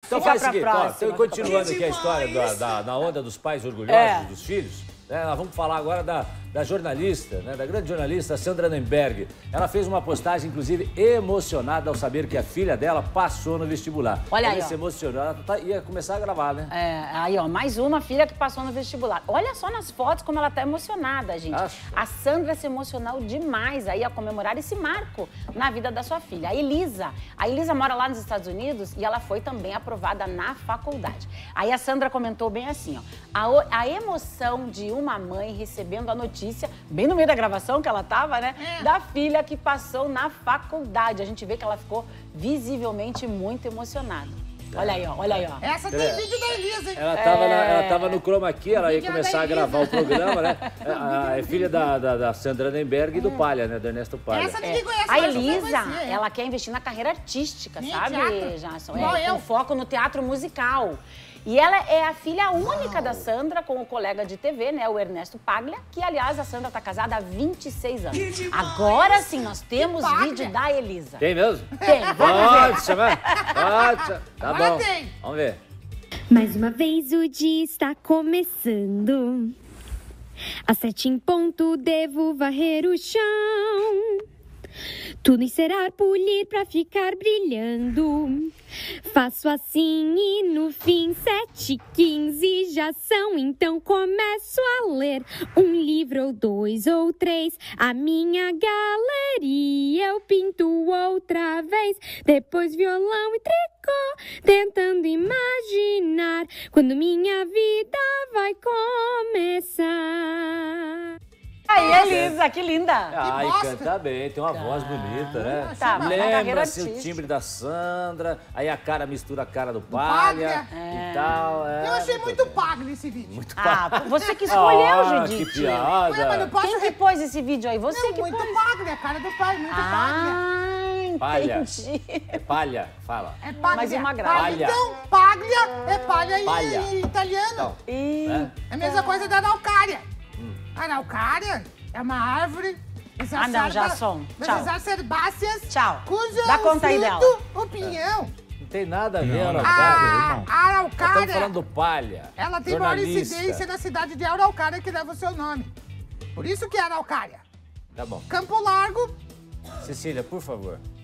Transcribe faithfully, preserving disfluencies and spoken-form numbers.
Então faz o seguinte, ó, então, continuando aqui a história da, da, da onda dos pais orgulhosos é. dos filhos, né, nós vamos falar agora da, da jornalista, né, da grande jornalista Sandra Nemberg. Ela fez uma postagem, inclusive, emocionada ao saber que a filha dela passou no vestibular. Olha ela aí, Ela se emocionou, ela tá, ia começar a gravar, né? É, aí, ó, mais uma filha que passou no vestibular. Olha só nas fotos como ela tá emocionada, gente. Acho. A Sandra se emocionou demais aí a comemorar esse marco na vida da sua filha. A Elisa. A Elisa mora lá nos Estados Unidos e ela foi também aprovada na faculdade. Aí a Sandra comentou bem assim, ó. A, a emoção de uma mãe recebendo a notícia, bem no meio da gravação que ela tava, né? É. Da filha que passou na faculdade. A gente vê que ela ficou visivelmente muito emocionada. Olha aí, ó, olha aí, ó. Essa tem é. vídeo da Elisa, hein? Ela tava, é... na, ela tava no Chroma Key, ela ia começar a gravar o programa, né? A, é filha da, da, da Sandra Nemberg e do Palha, né? Do Ernesto Palha. Essa ninguém conhece. A Elisa, ela quer investir na carreira artística, Sim, sabe, teatro. Jason? Igual É, eu. com foco no teatro musical. E ela é a filha única Uau. da Sandra com o colega de T V, né, o Ernesto Paglia, que, aliás, a Sandra tá casada há vinte e seis anos. Agora sim, nós temos vídeo da Elisa. Tem mesmo? Tem, vamos Pode ver. chamar? Pode. Tá Agora bom. tem. Vamos ver. Mais uma vez o dia está começando. Às sete em ponto devo varrer o chão. Tudo encerar, polir pra ficar brilhando. Faço assim e no fim sete e quinze já são. Então começo a ler um livro ou dois ou três. A minha galeria eu pinto outra vez. Depois violão e tricô, tentando imaginar quando minha vida vai começar. Aí, Elisa, que linda! Ai, bosta. canta bem, tem uma voz bonita, né? Tá, mas na carreira Lembra-se o artística. timbre da Sandra, aí a cara mistura a cara do Paglia. Palha e tal. É, Eu achei muito bem. pago nesse vídeo. Muito Ah, você que escolheu, Ah, Judite. que piada. Ué, mas não posso... Quem que pôs esse vídeo aí? Você Não, que muito pôs. Paglia, a cara do pai, muito Ah, Palha. entendi. É Palha, fala. Paglia. É Paglia. Mais uma graça. Palha. Então, Paglia é palha em, Palha. em italiano. Então, Ih, né? É a mesma coisa da araucária. A araucária é uma árvore... Ah, não, Jason. Tchau. Das herbáceas. Tchau. Cujo Dá conta aí dela. o pinhão. Não tem nada a ver, Não, Araucária. A, a Nós araucária, estamos falando do Palha. ela tem maior jornalista. incidência na cidade de Araucária, que leva o seu nome. Por isso que é araucária. Tá bom. Campo Largo, Cecília, por favor.